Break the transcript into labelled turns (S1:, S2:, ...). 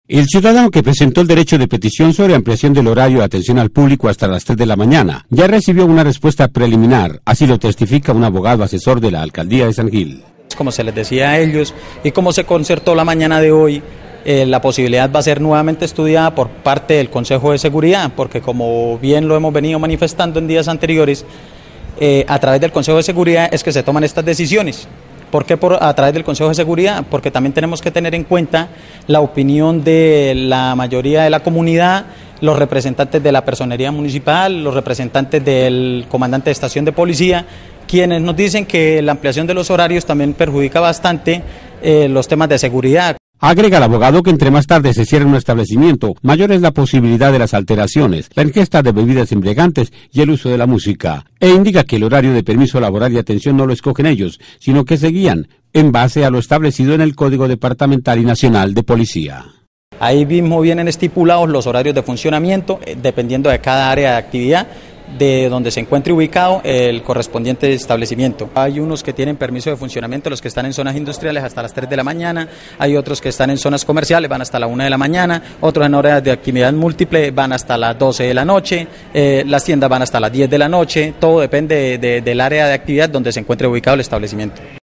S1: El ciudadano que presentó el derecho de petición sobre ampliación del horario de atención al público hasta las 3 de la mañana ya recibió una respuesta preliminar, así lo testifica un abogado asesor de la Alcaldía de San Gil.
S2: Como se les decía a ellos y como se concertó la mañana de hoy, la posibilidad va a ser nuevamente estudiada por parte del Consejo de Seguridad, porque como bien lo hemos venido manifestando en días anteriores, a través del Consejo de Seguridad es que se toman estas decisiones. ¿Por qué a través del Consejo de Seguridad? Porque también tenemos que tener en cuenta la opinión de la mayoría de la comunidad, los representantes de la personería municipal, los representantes del comandante de estación de policía, quienes nos dicen que la ampliación de los horarios también perjudica bastante los temas de seguridad.
S1: Agrega el abogado que entre más tarde se cierre un establecimiento, mayor es la posibilidad de las alteraciones, la ingesta de bebidas embriagantes y el uso de la música. E indica que el horario de permiso laboral y atención no lo escogen ellos, sino que se guían en base a lo establecido en el Código Departamental y Nacional de Policía.
S2: Ahí mismo vienen estipulados los horarios de funcionamiento, dependiendo de cada área de actividad, de donde se encuentre ubicado el correspondiente establecimiento. Hay unos que tienen permiso de funcionamiento, los que están en zonas industriales hasta las 3 de la mañana, hay otros que están en zonas comerciales, van hasta la 1 de la mañana, otros en horas de actividad múltiple van hasta las 12 de la noche, las tiendas van hasta las 10 de la noche, todo depende del área de actividad donde se encuentre ubicado el establecimiento.